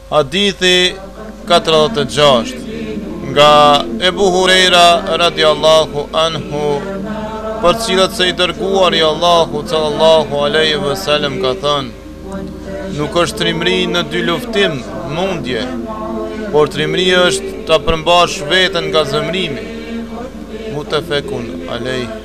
Hadithi 46 nga Ebu Hurejra radiallahu anhu, për cilët se i dërguari Allahu sallallahu alaihi wasallam ka thënë: nuk është trimëri në dy luftim mundje, por trimëri është ta përmbash veten nga zemrimi. Mutafekun alaihi.